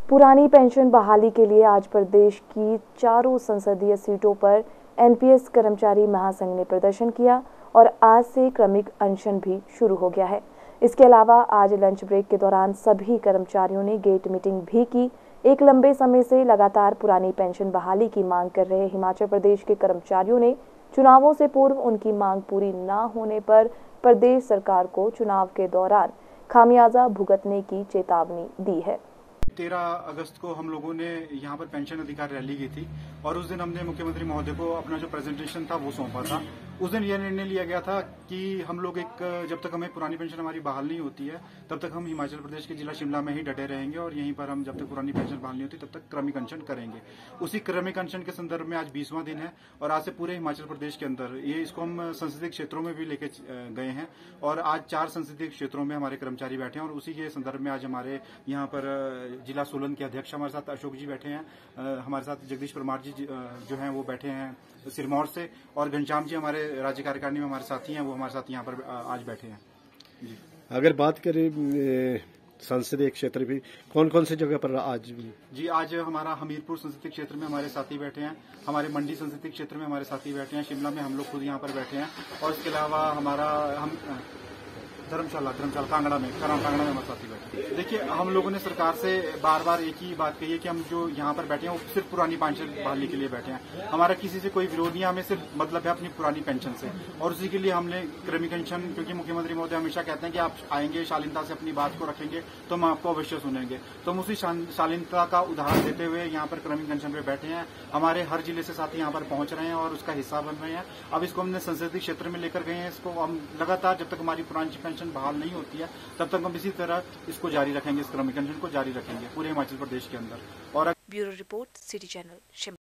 पुरानी पेंशन बहाली के लिए आज प्रदेश की चारों संसदीय सीटों पर एनपीएस कर्मचारी महासंघ ने प्रदर्शन किया और आज से क्रमिक अनशन भी शुरू हो गया है। इसके अलावा आज लंच ब्रेक के दौरान सभी कर्मचारियों ने गेट मीटिंग भी की। एक लंबे समय से लगातार पुरानी पेंशन बहाली की मांग कर रहे हिमाचल प्रदेश के कर्मचारियों ने चुनावों से पूर्व उनकी मांग पूरी न होने पर प्रदेश सरकार को चुनाव के दौरान खामियाजा भुगतने की चेतावनी दी है। 13 अगस्त को हम लोगों ने यहाँ पर पेंशन अधिकार रैली की थी और उस दिन हमने मुख्यमंत्री महोदय को अपना जो प्रेजेंटेशन था वो सौंपा था। उस दिन यह निर्णय लिया गया था कि हम लोग जब तक हमें पुरानी पेंशन हमारी बहाल नहीं होती है तब तक हम हिमाचल प्रदेश के जिला शिमला में ही डटे रहेंगे और यहीं पर हम जब तक पुरानी पेंशन बहाल नहीं होती तब तक क्रमिक अनशन करेंगे। उसी क्रमिक अनशन के संदर्भ में आज 20वां दिन है और आज से पूरे हिमाचल प्रदेश के अंदर इसको हम संसदीय क्षेत्रों में भी लेके गए हैं और आज 4 संसदीय क्षेत्रों में हमारे कर्मचारी बैठे हैं और उसी के संदर्भ में आज हमारे यहाँ पर जिला सोलन के अध्यक्ष हमारे साथ अशोक जी बैठे हैं, हमारे साथ जगदीश परमार जी जो हैं वो बैठे हैं सिरमौर से और घनश्याम जी हमारे राज्य कार्यकारिणी में हमारे साथी हैं, वो हमारे साथ यहाँ पर आज बैठे हैं। जी अगर बात करें संसदीय क्षेत्र भी कौन कौन सी जगह पर आज आज हमारा हमीरपुर संसदीय क्षेत्र में हमारे साथी बैठे हैं, हमारे मंडी संसदीय क्षेत्र में हमारे साथी बैठे हैं, शिमला में हम लोग खुद यहाँ पर बैठे हैं और इसके अलावा हमारा धर्मशाला कांगड़ा में हमारे साथी बैठे हैं। देखिए हम लोगों ने सरकार से बार बार एक ही बात कही है कि हम जो यहाँ पर बैठे हैं वो सिर्फ पुरानी पेंशन बहाली के लिए बैठे हैं। हमारा किसी से कोई विरोध नहीं है, हमें सिर्फ मतलब है अपनी पुरानी पेंशन से और उसी के लिए हमने क्रमिक अनशन, क्योंकि मुख्यमंत्री महोदय हमेशा कहते हैं कि आप आएंगे शालीनता से अपनी बात को रखेंगे तो हम आपको अवश्य सुनेंगे, तो हम उसी शालीनता का उदाहरण देते हुए यहाँ पर क्रमिक अनशन पे बैठे हैं। हमारे हर जिले से साथी यहाँ पर पहुंच रहे हैं और उसका हिस्सा बन रहे हैं। अब इसको हमने संसदीय क्षेत्र में लेकर गए हैं। इसको हम लगातार जब तक हमारी पुरानी पेंशन बहाल नहीं होती है तब तक हम इसी तरह इसको जारी रखेंगे, इस क्रमिक अनशन को जारी रखेंगे पूरे हिमाचल प्रदेश के अंदर। और ब्यूरो रिपोर्ट, सिटी चैनल।